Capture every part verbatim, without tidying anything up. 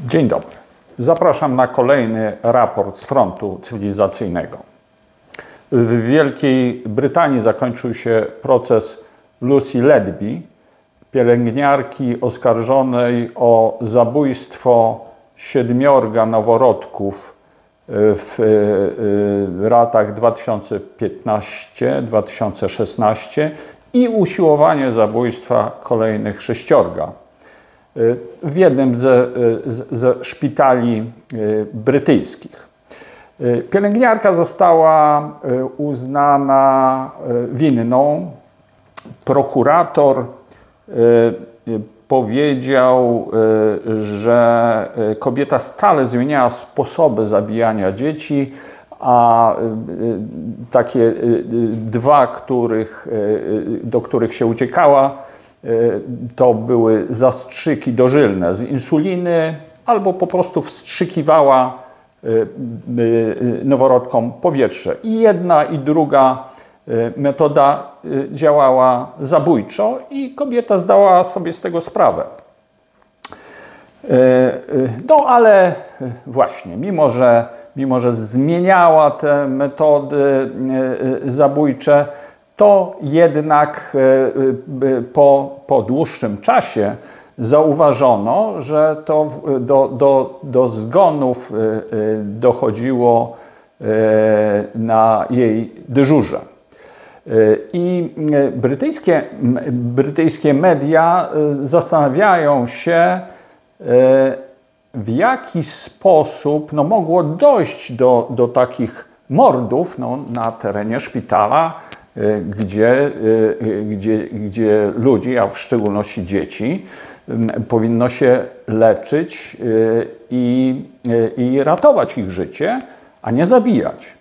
Dzień dobry. Zapraszam na kolejny raport z frontu cywilizacyjnego. W Wielkiej Brytanii zakończył się proces Lucy Ledby, pielęgniarki oskarżonej o zabójstwo siedmiorga noworodków w latach dwa tysiące piętnastym do dwa tysiące szesnastego i usiłowanie zabójstwa kolejnych sześciorga w jednym ze, ze szpitali brytyjskich. Pielęgniarka została uznana winną. Prokurator powiedział, że kobieta stale zmieniała sposoby zabijania dzieci, a takie dwa, których, do których się uciekała, to były zastrzyki dożylne z insuliny albo po prostu wstrzykiwała noworodkom powietrze. I jedna i druga metoda działała zabójczo i kobieta zdała sobie z tego sprawę. No ale właśnie, mimo że, mimo że zmieniała te metody zabójcze, to jednak po, po dłuższym czasie zauważono, że to do, do, do zgonów dochodziło na jej dyżurze. I brytyjskie, brytyjskie media zastanawiają się, w jaki sposób no, mogło dojść do, do takich mordów no, na terenie szpitala, Gdzie, gdzie, gdzie ludzi, a w szczególności dzieci, powinno się leczyć i, i ratować ich życie, a nie zabijać.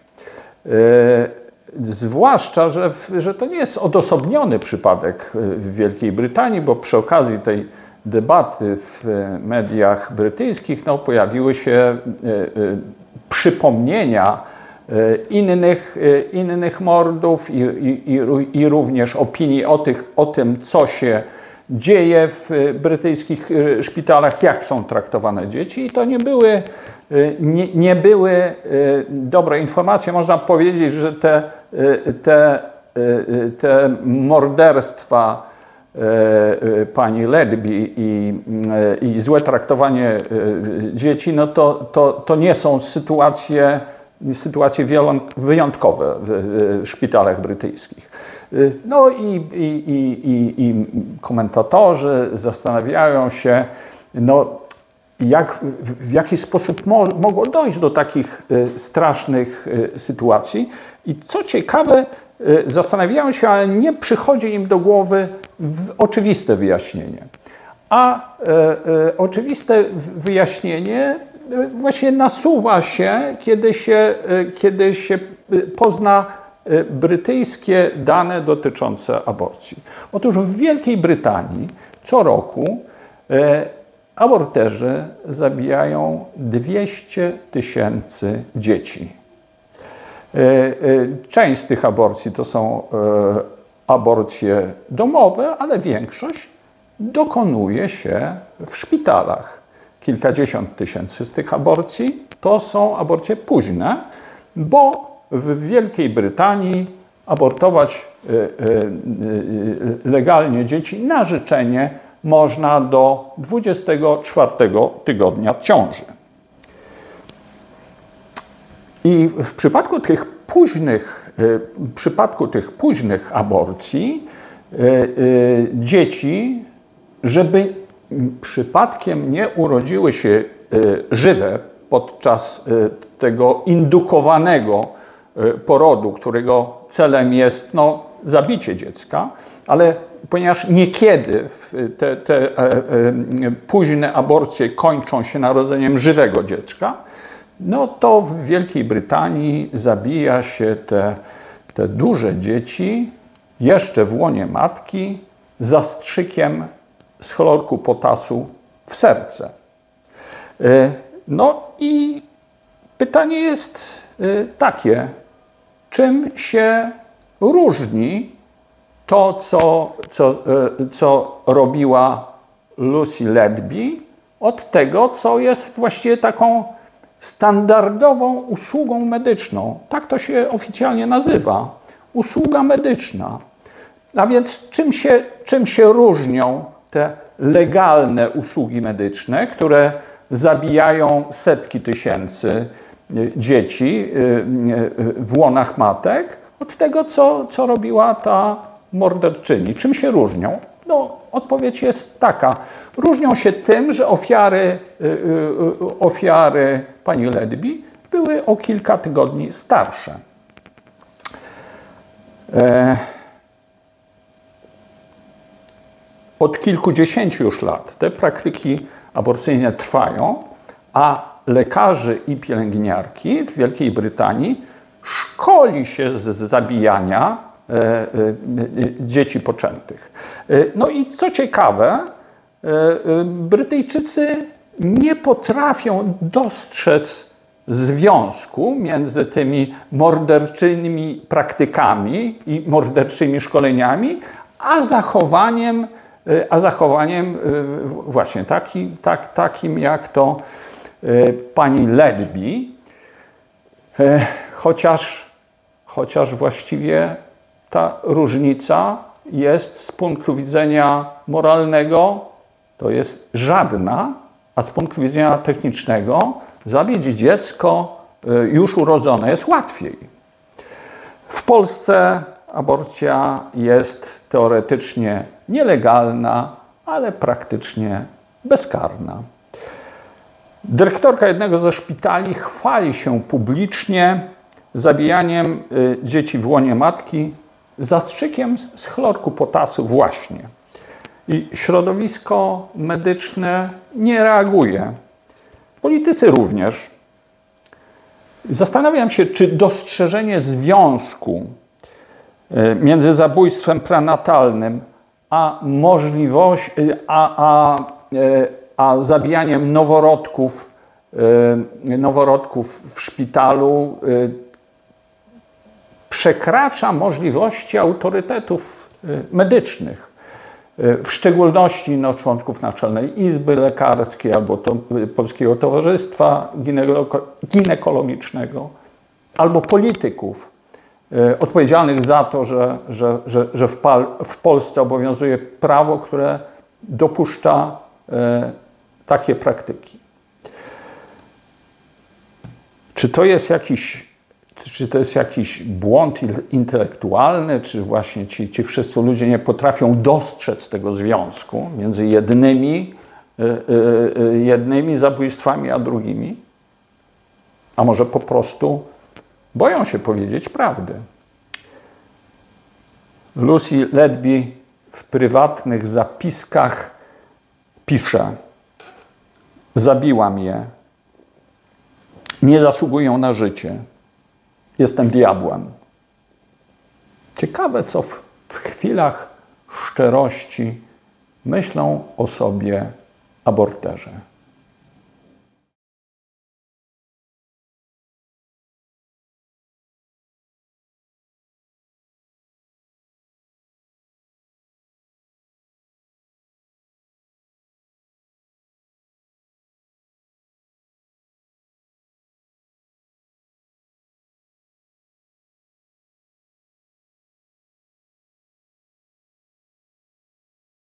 Zwłaszcza, że, że to nie jest odosobniony przypadek w Wielkiej Brytanii, bo przy okazji tej debaty w mediach brytyjskich no, pojawiły się przypomnienia Innych, innych mordów i, i, i również opinii o, tych, o tym, co się dzieje w brytyjskich szpitalach, jak są traktowane dzieci. I to nie były, nie, nie były dobre informacje. Można powiedzieć, że te, te, te morderstwa pani Ledby i, i złe traktowanie dzieci, no to, to, to nie są sytuacje sytuacje wyjątkowe w szpitalach brytyjskich. No i, i, i, i komentatorzy zastanawiają się, no, jak, w jaki sposób mo mogło dojść do takich strasznych sytuacji. I co ciekawe, zastanawiają się, ale nie przychodzi im do głowy oczywiste wyjaśnienie. A e, e, oczywiste wyjaśnienie właśnie nasuwa się, kiedy się, kiedy się pozna brytyjskie dane dotyczące aborcji. Otóż w Wielkiej Brytanii co roku aborterzy zabijają dwieście tysięcy dzieci. Część z tych aborcji to są aborcje domowe, ale większość dokonuje się w szpitalach. Kilkadziesiąt tysięcy z tych aborcji to są aborcje późne, bo w Wielkiej Brytanii abortować legalnie dzieci na życzenie można do dwudziestego czwartego tygodnia ciąży. I w przypadku tych późnych, w przypadku tych późnych aborcji dzieci, żeby przypadkiem nie urodziły się żywe podczas tego indukowanego porodu, którego celem jest no, zabicie dziecka, ale ponieważ niekiedy te, te późne aborcje kończą się narodzeniem żywego dziecka, no to w Wielkiej Brytanii zabija się te, te duże dzieci jeszcze w łonie matki zastrzykiem z chlorku potasu w serce. No i pytanie jest takie, czym się różni to, co, co, co robiła Lucy Ledby od tego, co jest właściwie taką standardową usługą medyczną. Tak to się oficjalnie nazywa. Usługa medyczna. A więc czym się, czym się różnią te legalne usługi medyczne, które zabijają setki tysięcy dzieci w łonach matek, od tego, co, co robiła ta morderczyni? Czym się różnią? No, odpowiedź jest taka. Różnią się tym, że ofiary, ofiary pani Ledby były o kilka tygodni starsze. Od kilkudziesięciu już lat te praktyki aborcyjne trwają, a lekarzy i pielęgniarki w Wielkiej Brytanii szkoli się z zabijania e, e, dzieci poczętych. E, no i co ciekawe, e, e, Brytyjczycy nie potrafią dostrzec związku między tymi morderczymi praktykami i morderczymi szkoleniami, a zachowaniem, a zachowaniem właśnie taki, tak, takim jak to pani Ledby, chociaż, chociaż właściwie ta różnica jest z punktu widzenia moralnego, to jest żadna, a z punktu widzenia technicznego zabić dziecko już urodzone jest łatwiej. W Polsce aborcja jest teoretycznie nielegalna, ale praktycznie bezkarna. Dyrektorka jednego ze szpitali chwali się publicznie zabijaniem dzieci w łonie matki zastrzykiem z chlorku potasu właśnie. I środowisko medyczne nie reaguje. Politycy również. Zastanawiam się, czy dostrzeżenie związku między zabójstwem prenatalnym a możliwość, a, a, a zabijaniem noworodków, noworodków w szpitalu przekracza możliwości autorytetów medycznych. W szczególności no, członków Naczelnej Izby Lekarskiej albo to, Polskiego Towarzystwa Ginekologicznego, albo polityków y, odpowiedzialnych za to, że, że, że, że w, Pal, w Polsce obowiązuje prawo, które dopuszcza y, takie praktyki. Czy to jest jakiś Czy to jest jakiś błąd intelektualny, czy właśnie ci, ci wszyscy ludzie nie potrafią dostrzec tego związku między jednymi, jednymi zabójstwami a drugimi? A może po prostu boją się powiedzieć prawdy? Lucy Ledby w prywatnych zapiskach pisze: zabiłam je, nie zasługują na życie. Jestem diabłem. Ciekawe, co w, w chwilach szczerości myślą o sobie aborterzy.